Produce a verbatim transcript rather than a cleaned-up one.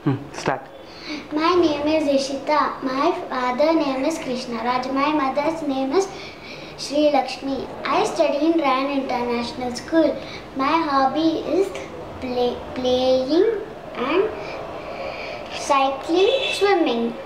Hmm. Start. My name is Ishita. My father name is Krishna Raj. My mother's name is Sri Lakshmi. I study in Ryan International School. My hobby is play, playing and cycling, swimming.